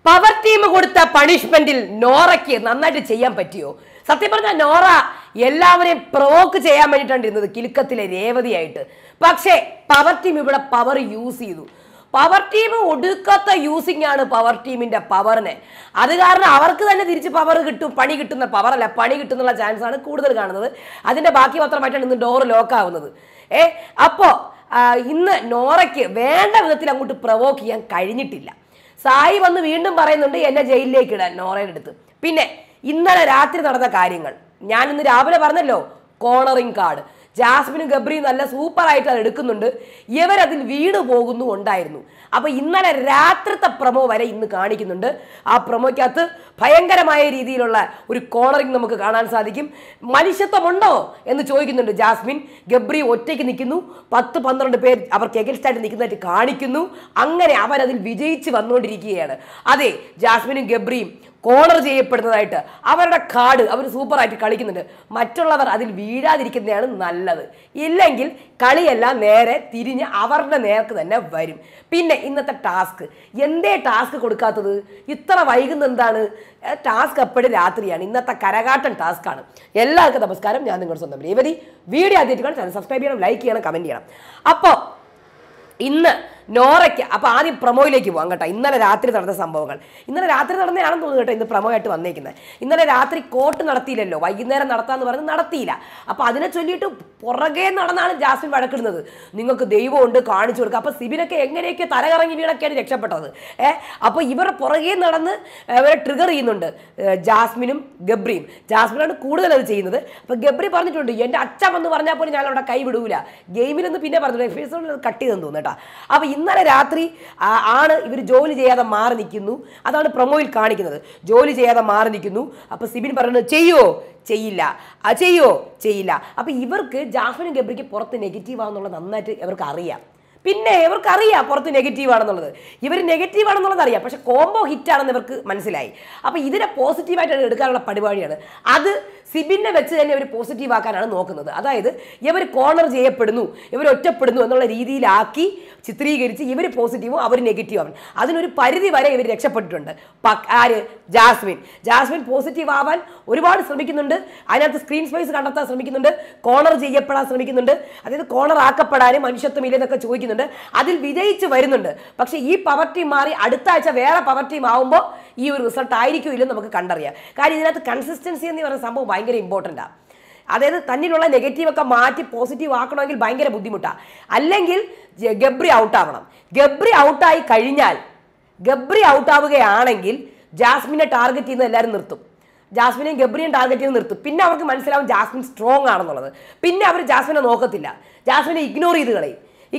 Power team കൊടുത്ത പണിഷ്മെന്റിൽ നോറയ്ക്ക് നന്നായിട്ട് ചെയ്യാൻ പറ്റിയോ? സത്യം പറഞ്ഞാൽ നോറ എല്ലാവരെയും പ്രൊവോക്ക് ചെയ്യാൻ വേണ്ടിയിട്ടാണ് ഇരുന്നത്, കിലുക്കത്തിലെ രേവതിയായിട്ട്. പക്ഷേ പവർ ടീം ഇവിടെ പവർ യൂസ് ചെയ്തു. പവർ ടീം ഒടുക്കത്തെ യൂസിങ് ആണ് പവർ ടീമിന്റെ പവറിനെ. അത് കാരണം അവർക്ക് തന്നെ തിരിച്ച് പവർ കിട്ടും, പണി കിട്ടുന്ന പവറല്ല, പണി കിട്ടുന്നുള്ള ചാൻസ് ആണ് കൂടുതൽ കാണുന്നത്. അതിന്റെ ബാക്കി പത്രമായിട്ടാണ് ഇന്ന് ഡോർ ലോക്ക് ആവുന്നത്. അപ്പോ ഇന്ന് നോറയ്ക്ക് വേണ്ട വിധത്തിൽ അങ്ങോട്ട് പ്രൊവോക്ക് ചെയ്യാൻ കഴിഞ്ഞിട്ടില്ല. സായി വന്ന് വീണ്ടും പറയുന്നുണ്ട് എന്നെ ജയിലിലേക്ക് ഇടാൻ നോറയുടെ അടുത്ത്. പിന്നെ ഇന്നലെ രാത്രി നടന്ന കാര്യങ്ങൾ ഞാൻ ഇന്ന് രാവിലെ പറഞ്ഞല്ലോ, കോർണറിങ് കാർഡ് ജാസ്മിനും ഗബ്രിയും നല്ല സൂപ്പറായിട്ട് അത് എടുക്കുന്നുണ്ട്, ഇവരതിൽ വീണ് പോകുന്നു ഉണ്ടായിരുന്നു. അപ്പൊ ഇന്നലെ രാത്രിത്തെ പ്രൊമോ വരെ ഇന്ന് കാണിക്കുന്നുണ്ട്. ആ പ്രൊമോയ്ക്കകത്ത് ഭയങ്കരമായ രീതിയിലുള്ള ഒരു കോർണറിങ് നമുക്ക് കാണാൻ സാധിക്കും. മനുഷ്യത്വമുണ്ടോ എന്ന് ചോദിക്കുന്നുണ്ട് ജാസ്മിൻ. ഗബ്രി ഒറ്റയ്ക്ക് നിൽക്കുന്നു, 10-12 പേർ അവർക്ക് എഗൻസ്റ്റായിട്ട് നിൽക്കുന്നതായിട്ട് കാണിക്കുന്നു. അങ്ങനെ അവരതിൽ വിജയിച്ച് വന്നുകൊണ്ടിരിക്കുകയാണ്. അതെ, ജാസ്മിനും ഗബ്രിയും കോർണർ ചെയ്യപ്പെടുന്നതായിട്ട് അവരുടെ കാർഡ് അവർ സൂപ്പറായിട്ട് കളിക്കുന്നുണ്ട്. മറ്റുള്ളവർ അതിൽ വീഴാതിരിക്കുന്നതാണ് നല്ലത്. ഇല്ലെങ്കിൽ കളിയെല്ലാം നേരെ തിരിഞ്ഞ് അവരുടെ നേർക്ക് തന്നെ വരും. പിന്നെ ഇന്നത്തെ ടാസ്ക്, എന്തേ ടാസ്ക് കൊടുക്കാത്തത്? ഇത്ര വൈകുന്ന എന്താണ്? ടാസ്ക് എപ്പോഴും രാത്രിയാണ്. ഇന്നത്തെ കരകാട്ടൻ ടാസ്ക് ആണ്. എല്ലാവർക്കും നമസ്കാരം, ഞാൻ നിങ്ങളുടെ സ്വന്തം രേവതി. വീഡിയോ ആദ്യമായിട്ട് കാണാൻ ചാനൽ സബ്സ്ക്രൈബ് ചെയ്യണം, ലൈക്ക് ചെയ്യണം, കമൻറ്റ് ചെയ്യണം. അപ്പോൾ ഇന്ന് നോറയ്ക്ക്, അപ്പോൾ ആദ്യം പ്രൊമോയിലേക്ക് പോകാം കേട്ടോ. ഇന്നലെ രാത്രി നടന്ന സംഭവങ്ങൾ, ഇന്നലെ രാത്രി നടന്നതാണെന്ന് തോന്നുന്നു കേട്ടോ ഇന്ന് പ്രൊമോ ആയിട്ട് വന്നേക്കുന്നത്. ഇന്നലെ രാത്രി കോർട്ട് നടത്തിയില്ലല്ലോ, വൈകുന്നേരം നടത്താമെന്ന് പറഞ്ഞ് നടത്തിയില്ല. അപ്പോൾ അതിനെ ചൊല്ലിയിട്ട് പുറകെ നടന്നാണ് ജാസ്മിൻ വഴക്കിടുന്നത്. നിങ്ങൾക്ക് ദൈവമുണ്ട്, കാണിച്ചു കൊടുക്കുക. അപ്പോൾ സിബിനൊക്കെ എങ്ങനെയൊക്കെ തലകറങ്ങി വീണൊക്കെയാണ് രക്ഷപ്പെട്ടത്. അപ്പോൾ ഇവരുടെ പുറകെ നടന്ന് ഇവരെ ട്രിഗർ ചെയ്യുന്നുണ്ട് ജാസ്മിനും ഗബ്രിയും. ജാസ്മിനാണ് കൂടുതൽ അത് ചെയ്യുന്നത്. അപ്പോൾ ഗബ്രി പറഞ്ഞിട്ടുണ്ട്, എൻ്റെ അച്ഛൻ എന്ന് പറഞ്ഞാൽ പോലും ഞാൻ അവിടെ കൈ വിടൂല, ഗെയിമിലൊന്ന് പിന്നെ പറഞ്ഞിട്ടുണ്ട്, എഫേഴ്സോട് കട്ട് ചെയ്തെന്ന് തോന്നുന്നു കേട്ടോ. അപ്പോൾ ഇന്നലെ രാത്രി ആണ് ഇവർ ജോലി ചെയ്യാതെ മാറി നിൽക്കുന്നു. അതാണ് പ്രൊമോയിൽ കാണിക്കുന്നത്, ജോലി ചെയ്യാതെ മാറി നിൽക്കുന്നു. അപ്പോൾ സിബിൻ പറയുന്നത് ചെയ്യോ ചെയ്യില്ല, ചെയ്യോ ചെയ്യില്ല. അപ്പോൾ ഇവർക്ക് ജാസ്മിനും ഗബ്രിക്ക് പുറത്ത് നെഗറ്റീവ് ആണെന്നുള്ളത് നന്നായിട്ട് ഇവർക്ക് അറിയാം. പിന്നെ ഇവർക്കറിയാം പുറത്ത് നെഗറ്റീവ് ആണെന്നുള്ളത്, ഇവർ നെഗറ്റീവ് ആണെന്നുള്ളത് അറിയാം. പക്ഷെ കോംബോ ഹിറ്റാണെന്ന് ഇവർക്ക് മനസ്സിലായി. അപ്പോൾ ഇതിനെ പോസിറ്റീവായിട്ട് എടുക്കാനുള്ള പരിപാടിയാണ്. അത് സിബിനെ വെച്ച് തന്നെ ഇവർ പോസിറ്റീവ് ആക്കാനാണ് നോക്കുന്നത്. അതായത് ഇവർ കോർണർ ചെയ്യപ്പെടുന്നു, ഇവർ ഒറ്റപ്പെടുന്നു എന്നുള്ള രീതിയിലാക്കി ചിത്രീകരിച്ച് ഇവർ പോസിറ്റീവും അവർ നെഗറ്റീവ് ആവും. അതിനൊരു പരിധി വരെ ഇവർ രക്ഷപ്പെട്ടിട്ടുണ്ട്. ആര്? ജാസ്മിൻ പോസിറ്റീവ് ആവാൻ ഒരുപാട് ശ്രമിക്കുന്നുണ്ട്. അതിനകത്ത് സ്ക്രീൻ സ്പേസ് കണ്ടെത്താൻ ശ്രമിക്കുന്നുണ്ട്, കോർണർ ചെയ്യപ്പെടാൻ ശ്രമിക്കുന്നുണ്ട്. അതായത് കോർണർ ആക്കപ്പെടാനും മനുഷ്യത്വം ഇല്ലെന്നൊക്കെ ചോദിക്കുന്നുണ്ട്. അതിൽ വിജയിച്ച് വരുന്നുണ്ട്. പക്ഷേ ഈ പവർ ടീം മാറി അടുത്ത ആഴ്ച വേറെ പവർ ടീം ആവുമ്പോൾ ഈ ഒരു റിസൾട്ട് ആയിരിക്കും ഇല്ലെന്ന് നമുക്ക് കണ്ടറിയാം. കാര്യം ഇതിനകത്ത് കൺസിസ്റ്റൻസി എന്ന് പറയുന്ന സംഭവം ഭയങ്കര ഇമ്പോർട്ടൻ്റാണ്. അതായത് തന്നിലുള്ള നെഗറ്റീവൊക്കെ മാറ്റി പോസിറ്റീവ് ആക്കണമെങ്കിൽ ഭയങ്കര ബുദ്ധിമുട്ടാണ്. അല്ലെങ്കിൽ ഗബ്രി ഔട്ടാവണം. ഗബ്രി ഔട്ടായി കഴിഞ്ഞാൽ, ഗബ്രി ഔട്ടാവുകയാണെങ്കിൽ ജാസ്മിനെ ടാർഗറ്റ് ചെയ്യുന്നത് എല്ലാവരും നിർത്തും. ജാസ്മിനെയും ഗബ്രിയും ടാർഗറ്റ് ചെയ്ത് നിർത്തും. പിന്നെ അവർക്ക് മനസ്സിലാവും ജാസ്മിൻ സ്ട്രോങ് ആണെന്നുള്ളത്. പിന്നെ അവർ ജാസ്മിനെ നോക്കത്തില്ല, ജാസ്മിനെ ഇഗ്നോർ ചെയ്ത് കളയും.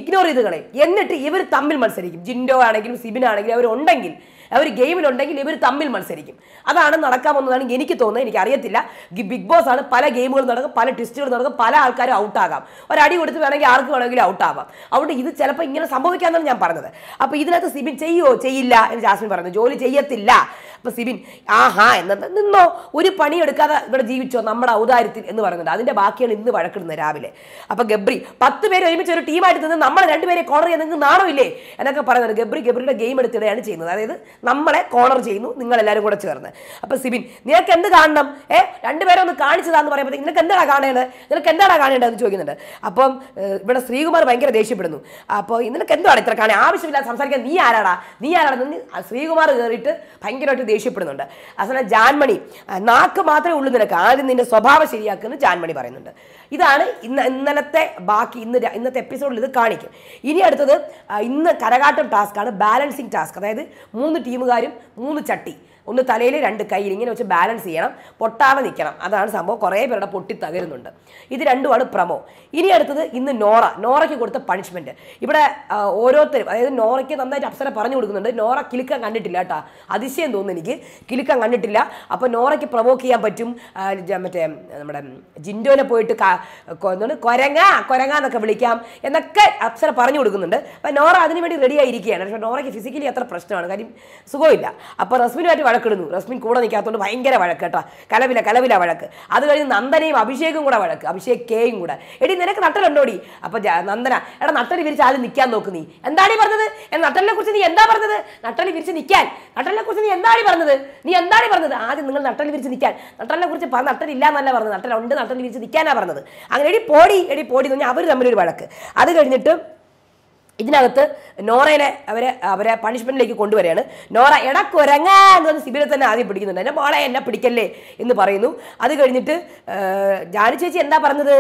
എന്നിട്ട് ഇവർ തമ്മിൽ മത്സരിക്കും. ജിൻഡോ ആണെങ്കിലും സിബിനാണെങ്കിലും അവരുണ്ടെങ്കിൽ, അവർ ഗെയിമിലുണ്ടെങ്കിൽ ഇവർ തമ്മിൽ മത്സരിക്കും. അതാണ് നടക്കാമെന്നതാണ് എനിക്ക് തോന്നുന്നത്. എനിക്ക് അറിയത്തില്ല. ബിഗ് ബോസ് ആണ്, പല ഗെയിമുകൾ നടക്കും, പല ട്വിസ്റ്റുകൾ നടക്കും, പല ആൾക്കാരും ഔട്ടാകാം. ഒരടി കൊടുത്ത് വേണമെങ്കിൽ ആർക്ക് വേണമെങ്കിലും ഔട്ടാവാം. അതുകൊണ്ട് ഇത് ചിലപ്പോൾ ഇങ്ങനെ സംഭവിക്കാമെന്നാണ് ഞാൻ പറഞ്ഞത്. അപ്പോൾ ഇതിനകത്ത് സിബിൻ ചെയ്യോ ചെയ്യില്ല എന്ന് ജാസ്മിൻ പറഞ്ഞു. ജോലി ചെയ്യത്തില്ല. അപ്പോൾ സിബിൻ ആഹാ എന്നത് നിന്നോ, ഒരു പണി എടുക്കാതെ ഇവിടെ ജീവിച്ചോ നമ്മുടെ ഔദാര്യത്തിൽ എന്ന് പറയുന്നുണ്ട്. അതിൻ്റെ ബാക്കിയാണ് ഇന്ന് വഴക്കിടുന്നത് രാവിലെ. അപ്പോൾ ഗബ്രി 10 പേര് ഒരുമിച്ച് ഒരു ടീമായിട്ട് നിന്ന് നമ്മൾ 2 പേരെ കോർണർ ചെയ്യാൻ നിങ്ങൾക്ക് നാണമില്ലേ എന്നൊക്കെ പറയുന്നത്. ഗബ്രിയുടെ ഗെയിം എടുത്തിടെയാണ് ചെയ്യുന്നത്. അതായത് നമ്മളെ കോർണർ ചെയ്യുന്നു നിങ്ങളെല്ലാവരും കൂടെ ചേർന്ന്. അപ്പോൾ സിബിൻ നിനക്ക് എന്ത് കാണണം? 2 പേരെ ഒന്ന് കാണിച്ചതാന്ന് പറയുമ്പോൾ നിനക്ക് എന്താണ് കാണേണ്ടതെന്ന് ചോദിക്കുന്നുണ്ട്. അപ്പം ഇവിടെ ശ്രീകുമാർ ഭയങ്കര ദേഷ്യപ്പെടുന്നു. അപ്പോൾ നിനക്ക് എന്താണ് ഇത്ര കാണാൻ ആവശ്യമില്ലാതെ സംസാരിക്കാൻ, നീ ആരാടാന്ന് ശ്രീകുമാർ കയറിയിട്ട് ഭയങ്കരമായിട്ട് ദേഷ്യപ്പെടുന്നുണ്ട്. അവസാനം ജാൻമണി നാക്ക് മാത്രമേ ഉള്ളൂ നിനക്ക്, ആദ്യം നിന്റെ സ്വഭാവം ശരിയാക്കുമെന്ന് ജാൻമണി പറയുന്നുണ്ട്. ഇതാണ് ഇന്നലത്തെ ബാക്കി. ഇന്നത്തെ എപ്പിസോഡിൽ ഇത് കാണിക്കും. ഇനി അടുത്തത് ഇന്ന് കരകാട്ടം ടാസ്ക്കാണ്, ബാലൻസിങ് ടാസ്ക്. അതായത് 3 ടീമുകാരും 3 ചട്ടി, ഒന്ന് തലയിൽ 2 കയ്യിൽ ഇങ്ങനെ വെച്ച് ബാലൻസ് ചെയ്യണം, പൊട്ടാതെ നിൽക്കണം. അതാണ് സംഭവം. കുറേ പേരുടെ പൊട്ടി തകരുന്നുണ്ട്. ഇത് രണ്ടുമാണ് പ്രമോ. ഇനി അടുത്തത് ഇന്ന് നോറയ്ക്ക് കൊടുത്ത പണിഷ്മെൻറ്റ്. ഇവിടെ ഓരോരുത്തരും, അതായത് നോറയ്ക്ക് നന്നായിട്ട് അപ്സര പറഞ്ഞു കൊടുക്കുന്നുണ്ട്. നോറ കിലുക്കം കണ്ടിട്ടില്ല കേട്ടോ, അതിശയം തോന്നുന്നു എനിക്ക്, കിലുക്കം കണ്ടിട്ടില്ല. അപ്പോൾ നോറയ്ക്ക് പ്രൊവോക്ക് ചെയ്യാൻ പറ്റും. മറ്റേ നമ്മുടെ ജിൻഡോനെ പോയിട്ട് കൊരങ്ങാന്നൊക്കെ വിളിക്കാം എന്നൊക്കെ അപ്സര പറഞ്ഞു കൊടുക്കുന്നുണ്ട്. അപ്പോൾ നോറ അതിനുവേണ്ടി റെഡി ആയിരിക്കുകയാണ്. പക്ഷേ നോറയ്ക്ക് ഫിസിക്കലി അത്ര പ്രശ്നമാണ്, കാര്യം സുഖമില്ല. അപ്പോൾ റസ്മിനുമായിട്ട് വഴക്കിടുന്നു. റസ്മിൻ കൂടെ നിൽക്കാത്തതുകൊണ്ട് ഭയങ്കര വഴക്ക് കേട്ടോ, കലവില വഴക്ക്. അത് കഴിഞ്ഞ് നന്ദനയും അഭിഷേകും കൂടെ വഴക്ക്, അഭിഷേക് കെയും കൂടെ. എടി നിനക്ക് നട്ടലുണ്ടോടി? അപ്പൊ നന്ദന, എടാ നട്ടല് വിരിച്ച് ആദ്യം നിൽക്കാൻ നോക്ക്. നീ എന്താടി പറഞ്ഞത്? നട്ടലിനെ കുറിച്ച് നീ എന്താ പറഞ്ഞത്? നട്ടല് വിരിച്ച് നിൽക്കാൻ, നട്ടലിനെ കുറിച്ച് നീ എന്താടി പറഞ്ഞത്? ആദ്യം നിങ്ങൾ നട്ടല് വിരിച്ച് നിൽക്കാൻ. നട്ടലിനെ കുറിച്ച് നട്ടലില്ല എന്നല്ല പറഞ്ഞത്, നട്ടലുണ്ട്, നട്ടല് വിരിച്ച് നിൽക്കാനാ പറഞ്ഞത്. അങ്ങനെ എടി പോടി എന്ന് പറഞ്ഞാൽ അവർ തമ്മിലൊരു വഴക്ക്. അത് കഴിഞ്ഞിട്ട് ഇതിനകത്ത് നോറയെ അവരെ പണിഷ്മെന്റിലേക്ക് കൊണ്ടുവരികയാണ്. നോറ എടക്കുരങ്ങാന്ന് പറഞ്ഞ് സിബിനെ തന്നെ ആദ്യം പിടിക്കുന്നുണ്ട്. എൻ്റെ മോളെ എന്നെ പിടിക്കല്ലേ എന്ന് പറയുന്നു. അത് കഴിഞ്ഞിട്ട് ജാനു ചേച്ചി എന്താ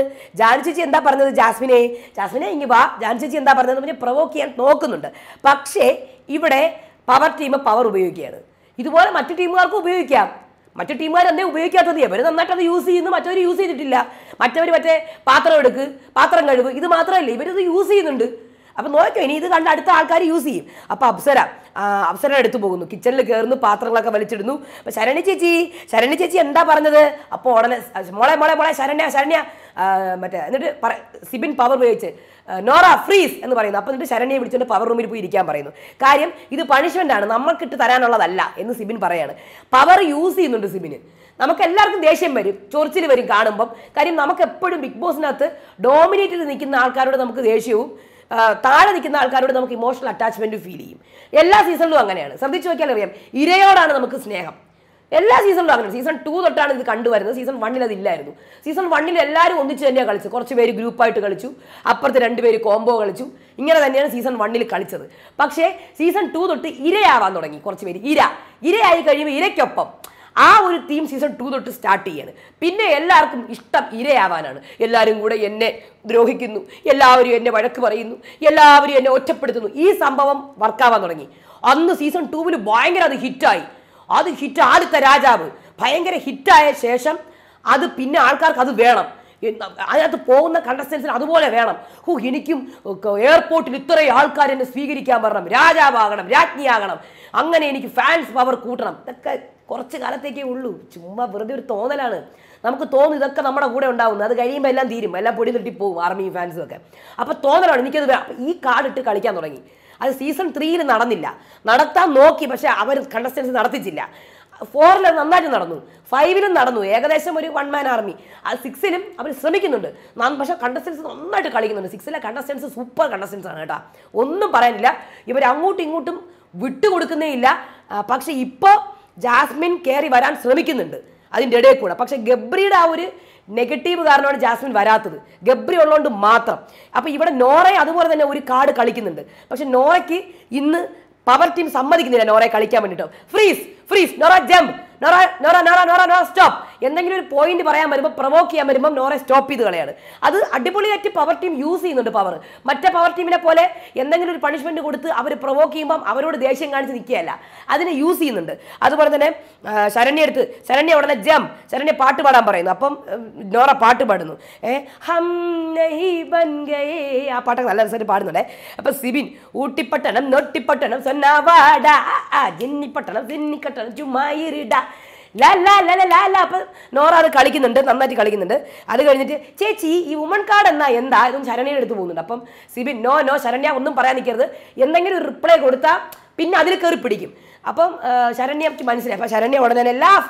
പറഞ്ഞത്? ജാസ്മിനെ ഇങ്ങ് വാ. ജാനു ചേച്ചി എന്താ പറഞ്ഞതെന്ന് പറഞ്ഞ് പ്രൊവോക്ക് ചെയ്യാൻ നോക്കുന്നുണ്ട്. പക്ഷേ ഇവിടെ പവർ ടീം പവർ ഉപയോഗിക്കുകയാണ്. ഇതുപോലെ മറ്റു ടീമുകാർക്കും ഉപയോഗിക്കാം. മറ്റു ടീമുകാർ എന്തേ ഉപയോഗിക്കാത്തത്? ഇവർ നന്നായിട്ട് അത് യൂസ് ചെയ്യുന്നു, മറ്റവർ യൂസ് ചെയ്തിട്ടില്ല. മറ്റവർ പാത്രം കഴുകും. ഇത് മാത്രമല്ല, ഇവരിത് യൂസ് ചെയ്യുന്നുണ്ട്. അപ്പം നോക്കിയോ, ഇനി ഇത് കണ്ട് അടുത്ത ആൾക്കാർ യൂസ് ചെയ്യും. അപ്പം അപ്സര എടുത്തു പോകുന്നു, കിച്ചണിൽ കയറുന്നു, പാത്രങ്ങളൊക്കെ വലിച്ചിടുന്നു. അപ്പം ശരണ്യ ചേച്ചി എന്താ പറഞ്ഞത്? അപ്പോൾ ഉടനെ മോളെ ശരണ്യ എന്നിട്ട് സിബിൻ പവർ ഉപയോഗിച്ച് നോറ ഫ്രീസ് എന്ന് പറയുന്നു. അപ്പം എന്നിട്ട് ശരണ്യെ വിളിച്ചുകൊണ്ട് പവർ റൂമിൽ പോയി ഇരിക്കാൻ പറയുന്നു. കാര്യം ഇത് പണിഷ്മെന്റ് ആണ്, നമ്മൾക്കിട്ട് തരാനുള്ളതല്ല എന്ന് സിബിൻ പറയാണ്. പവർ യൂസ് ചെയ്യുന്നുണ്ട് സിബിന്. നമുക്ക് എല്ലാവർക്കും ദേഷ്യം വരും, ചൊറിച്ചിൽ വരും കാണുമ്പം. കാര്യം നമുക്ക് എപ്പോഴും ബിഗ് ബോസിനകത്ത് ഡോമിനേറ്റ് ചെയ്ത് നിൽക്കുന്ന ആൾക്കാരോട് നമുക്ക് ദേഷ്യവും താഴെ നിൽക്കുന്ന ആൾക്കാരോട് നമുക്ക് ഇമോഷണൽ അറ്റാച്ച്മെന്റ് ഫീൽ ചെയ്യും. എല്ലാ സീസണിലും അങ്ങനെയാണ്. ശ്രദ്ധിച്ചു നോക്കിയാൽ അറിയാം, ഇരയോടാണ് നമുക്ക് സ്നേഹം. എല്ലാ സീസണിലും അങ്ങനെ. സീസൺ 2 തൊട്ടാണ് ഇത് കണ്ടുവരുന്നത്. സീസൺ 1 അതില്ലായിരുന്നു. സീസൺ 1 എല്ലാവരും ഒന്നിച്ച് തന്നെയാണ് കളിച്ചത്. കുറച്ച് പേര് ഗ്രൂപ്പായിട്ട് കളിച്ചു, അപ്പുറത്ത് 2 പേര് കോംബോ കളിച്ചു. ഇങ്ങനെ തന്നെയാണ് സീസൺ 1 കളിച്ചത്. പക്ഷേ സീസൺ 2 തൊട്ട് ഇരയാവാൻ തുടങ്ങി. കുറച്ച് പേര് ഇരയായി കഴിയുമ്പോൾ ഇരയ്ക്കൊപ്പം ആ ഒരു തീം സീസൺ 2 തൊട്ട് സ്റ്റാർട്ട് ചെയ്യാണ്. പിന്നെ എല്ലാവർക്കും ഇഷ്ടം ഇരയാവാനാണ്. എല്ലാവരും കൂടെ എന്നെ ദ്രോഹിക്കുന്നു, എല്ലാവരും എന്നെ വഴക്ക് പറയുന്നു, എല്ലാവരും എന്നെ ഒറ്റപ്പെടുത്തുന്നു. ഈ സംഭവം വർക്കാവാൻ തുടങ്ങി. അന്ന് സീസൺ 2 ഭയങ്കര അത് ഹിറ്റായി. ആദ്യത്തെ രാജാവ് ഭയങ്കര ഹിറ്റായ ശേഷം അത് പിന്നെ ആൾക്കാർക്ക് അത് വേണം. അതിനകത്ത് പോകുന്ന കണ്ടസ്റ്റൻസിന് അതുപോലെ വേണം. എനിക്കും എയർപോർട്ടിൽ ഇത്രയും ആൾക്കാർ എന്നെ സ്വീകരിക്കാൻ പറയണം, രാജാവാകണം, രാജ്ഞിയാകണം, അങ്ങനെ എനിക്ക് ഫാൻസ് പവർ കൂട്ടണം. ഇതൊക്കെ കുറച്ച് കാലത്തേക്കേ ഉള്ളൂ. ചുമ്മാ വെറുതെ ഒരു തോന്നലാണ്. നമുക്ക് തോന്നും ഇതൊക്കെ നമ്മുടെ കൂടെ ഉണ്ടാവുന്നത്. അത് കഴിയുമ്പോൾ എല്ലാം തീരും, എല്ലാം പൊടി തട്ടിപ്പോവും, ആർമിയും ഫാൻസും ഒക്കെ. അപ്പോൾ തോന്നലാണ് എനിക്കത്. ഈ കാർഡിട്ട് കളിക്കാൻ തുടങ്ങി. അത് സീസൺ 3 നടത്താൻ നോക്കി, പക്ഷെ അവർ കണ്ടസ്റ്റൻസ് നടത്തിച്ചില്ല. 4 നന്നായിട്ട് നടന്നു, 5 നടന്നു, ഏകദേശം ഒരു 1 മാൻ ആർമി. അത് 6 അവർ ശ്രമിക്കുന്നുണ്ട്. പക്ഷെ കണ്ടസ്റ്റൻസ് നന്നായിട്ട് കളിക്കുന്നുണ്ട്. 6 കണ്ടസ്റ്റൻസ് സൂപ്പർ കണ്ടസ്റ്റൻസ് ആണ് കേട്ടോ, ഒന്നും പറയാനില്ല. ഇവർ അങ്ങോട്ടും ഇങ്ങോട്ടും വിട്ടുകൊടുക്കുന്നേ ഇല്ല. പക്ഷെ ഇപ്പോൾ ജാസ്മിൻ കയറി വരാൻ ശ്രമിക്കുന്നുണ്ട് അതിൻ്റെ ഇടയിൽ കൂടെ. പക്ഷെ ഗബ്രിയുടെ ആ ഒരു നെഗറ്റീവ് കാരണമാണ് ജാസ്മിൻ വരാത്തത്, ഗബ്രി ഉള്ളതുകൊണ്ട് മാത്രം. അപ്പം ഇവിടെ നോറയെ അതുപോലെ തന്നെ ഒരു കാർഡ് കളിക്കുന്നുണ്ട്. പക്ഷെ നോറയ്ക്ക് ഇന്ന് പവർ ടീം സമ്മതിക്കുന്നില്ല നോറയെ കളിക്കാൻ വേണ്ടിയിട്ട്. Freeze Nora jump, Nora stop. എന്തെങ്കിലും ഒരു പോയിന്റ് പറയാൻ വരുമ്പോൾ, പ്രൊവോക്ക് ചെയ്യാൻ വരുമ്പോൾ നോറെ സ്റ്റോപ്പ് ചെയ്ത് കളയാണ്. അത് അടിപൊളിയായിട്ട് പവർ ടീം യൂസ് ചെയ്യുന്നുണ്ട്. മറ്റേ പവർ ടീമിനെ പോലെ എന്തെങ്കിലും ഒരു പണിഷ്മെന്റ് കൊടുത്ത് അവർ പ്രൊവോക്ക് ചെയ്യുമ്പം അവരോട് ദേഷ്യം കാണിച്ച് നിൽക്കുകയല്ല, അതിനെ യൂസ് ചെയ്യുന്നുണ്ട്. അതുപോലെ തന്നെ ശരണ്യ ഉടനെ ശരണ്യ പാട്ട് പാടാൻ പറയുന്നു. അപ്പം നോറ പാട്ട് പാടുന്നു. ഹം നഹീ ബൻ ഗയേ, ആ പാട്ടൊക്കെ നല്ല രസമായിട്ട് പാടുന്നുണ്ടേ. അപ്പം സിബിൻ ഊട്ടിപ്പട്ടണം നൊട്ടിപ്പട്ടണം സൊന്നാവാട ജിന്നിപ്പട്ടണം സിന്നിക്കട്ടണം ചുമ്മായിരിട അപ്പൊ നോറ അത് കളിക്കുന്നുണ്ട്, നന്നായിട്ട് കളിക്കുന്നുണ്ട്. അത് കഴിഞ്ഞിട്ട് ചേച്ചി ഈ വുമൺ കാർഡ് എന്താ ഇതൊന്നും ശരണ്യയുടെ അടുത്ത് പോകുന്നുണ്ട്. അപ്പം സിബിൻ നോ ശരണ്യ ഒന്നും പറയാൻ നിൽക്കരുത്, എന്തെങ്കിലും ഒരു റിപ്ലൈ കൊടുത്താൽ പിന്നെ അതിൽ കയറി പിടിക്കും. അപ്പം ശരണ്യക്ക് മനസ്സിലായി. അപ്പം ശരണ്യ ഉടനെ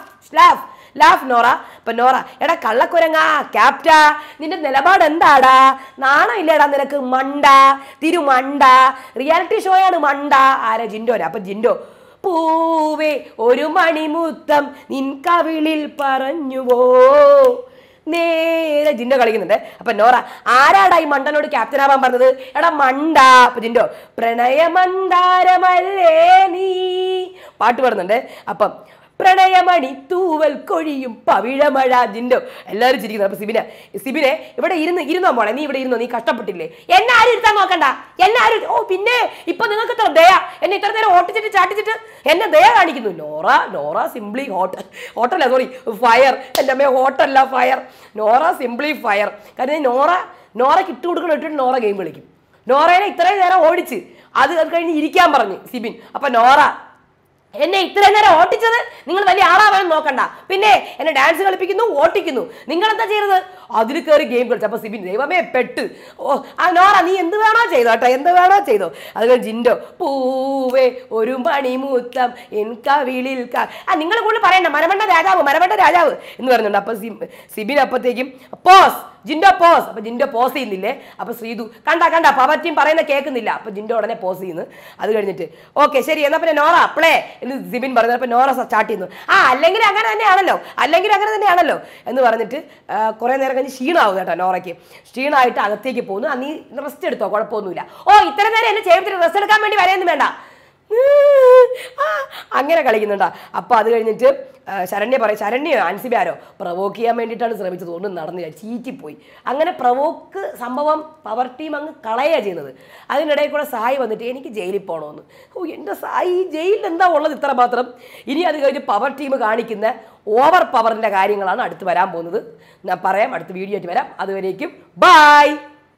ലാഫ് നോറ. അപ്പൊ നോറ എടാ കള്ളക്കുരങ്ങാ ക്യാപ്റ്റാ, നിന്റെ നിലപാട് എന്താടാ? നാണം ഇല്ലേടാ നിനക്ക്? തിരുമണ്ട റിയാലിറ്റി ഷോയാണ് മണ്ട. ആരാ? ജിൻഡോരാ. അപ്പൊ ജിൻഡോ പൂവേ ഒരു മണിമുത്തം നിൻ കവിളിൽ പറഞ്ഞുവോ. നേരെ ജിൻഡോ കളിക്കുന്നുണ്ട്. അപ്പൊ നോറ ആരാടാ ഈ മണ്ടനോട് ക്യാപ്റ്റൻ ആവാൻ പറഞ്ഞത്? എടാ മണ്ട. അപ്പൊ ജിൻഡോ പ്രണയമന്താരമല്ലേ നീ, പാട്ട് പാടുന്നുണ്ട്. അപ്പം പ്രണയമണി തൂവൽ കൊഴിയും പവിഴമഴ. ജിൻഡോ എല്ലാവരും ചിരിക്കുന്നു. അപ്പൊ സിബിനെ ഇവിടെ ഇരുന്നോ മോളെ, നീ ഇവിടെ ഇരുന്നോ, നീ കഷ്ടപ്പെട്ടില്ലേ, എന്നെ ആരും ഇരുത്താൻ നോക്കണ്ട, എല്ലാവരും. പിന്നെ ഇപ്പൊ നിങ്ങൾക്ക് ഇത്ര ദയ, എന്നെ ഇത്ര നേരം ഓട്ടിച്ചിട്ട് ചാട്ടിച്ചിട്ട് എന്നെ ദയ കാണിക്കുന്നു. നോറ സിംപ്ലി ഹോട്ടല്ല, സോറി ഫയർ. എൻ്റെ അമ്മ ഹോട്ടല്ല ഫയർ. Nora simply fire. കാരണം നോറയ്ക്ക് ഇട്ട് കൊടുക്കണം, ഇട്ടിട്ട് നോറ ഗെയിം കളിക്കും. നോറേനെ ഇത്രയും നേരം ഓടിച്ച് അത് കഴിഞ്ഞ് ഇരിക്കാൻ പറഞ്ഞ് സിബിൻ. അപ്പൊ നോറ എന്നെ ഇത്രയും നേരം ഓട്ടിച്ചത് നിങ്ങൾ വലിയ ആളാവാൻ നോക്കണ്ട, പിന്നെ എന്നെ ഡാൻസ് കളിപ്പിക്കുന്നു, ഓട്ടിക്കുന്നു. നിങ്ങൾ എന്താ ചെയ്തത്? അതിൽ കയറി ഗെയിം കളിച്ചു. അപ്പൊ സിബിൻ ദൈവമേ പെട്ട്. ഓ ആ നോറ നീ എന്ത് വേണോ ചെയ്തോ കേട്ടോ, എന്ത് വേണോ ചെയ്തോ. അത് കഴിഞ്ഞ് ജിൻഡോ പൂവേ ഒരു മണിമൂത്തം എനിക്കവിളിൽ നിങ്ങൾ കൂടുതൽ പറയണ്ട, മരമണ്ട രാജാവ് എന്ന് പറഞ്ഞുണ്ട്. അപ്പൊ സിബിൻ അപ്പത്തേക്കും പോസ് ജിൻഡോ പോസ്. അപ്പൊ ജിൻഡോ പോസ് ചെയ്യുന്നില്ലേ. അപ്പൊ ശ്രീതു കണ്ട പവർ ടീം പറയുന്ന കേൾക്കുന്നില്ല. അപ്പൊ ജിൻഡോ ഉടനെ പോസ് ചെയ്യുന്നു. അത് കഴിഞ്ഞിട്ട് ഓക്കെ ശരി എന്നാ പിന്നെ നോറ പ്ലേ എന്ന് സിബിൻ പറഞ്ഞു. അപ്പൊ നോറ സ്റ്റാർട്ട് ചെയ്യുന്നു. അല്ലെങ്കിൽ അങ്ങനെ തന്നെയാണല്ലോ എന്ന് പറഞ്ഞിട്ട് കുറെ നേരം കഴിഞ്ഞ് ക്ഷീണമാവും കേട്ടോ നോറയ്ക്ക്. ക്ഷീണമായിട്ട് അകത്തേക്ക് പോകുന്നു. നീ റെസ്റ്റ് എടുത്തോ, കുഴപ്പമൊന്നുമില്ല. ഓ ഇത്ര നേരം എന്നെ ചേർത്തിട്ട് റെസ്റ്റ് എടുക്കാൻ വേണ്ടി വരെയൊന്നും വേണ്ട, അങ്ങനെ കളിക്കുന്നുണ്ടാ. അപ്പൊ അത് കഴിഞ്ഞിട്ട് ശരണ്യോ അൻസിബാരോ പ്രവോക്ക് ചെയ്യാൻ വേണ്ടിയിട്ടാണ് ശ്രമിച്ചത്, ഒന്നും നടന്നില്ല, ചീറ്റിപ്പോയി. അങ്ങനെ പ്രവോക്ക് സംഭവം പവർ ടീം അങ്ങ് കളയുക ചെയ്യുന്നത്. അതിനിടയിൽ കൂടെ സായി വന്നിട്ട് എനിക്ക് ജയിലിൽ പോകണമെന്ന്. ഓ എൻ്റെ സായി, ജയിലിൽ എന്താ ഉള്ളത് ഇത്ര മാത്രം? ഇനി അത് കഴിഞ്ഞ് പവർ ടീം കാണിക്കുന്ന ഓവർ പവറിൻ്റെ കാര്യങ്ങളാണ് അടുത്ത് വരാൻ പോകുന്നത്. ഞാൻ പറയാം, അടുത്ത വീഡിയോ ആയിട്ട് വരാം. അതുവരേക്കും ബൈ.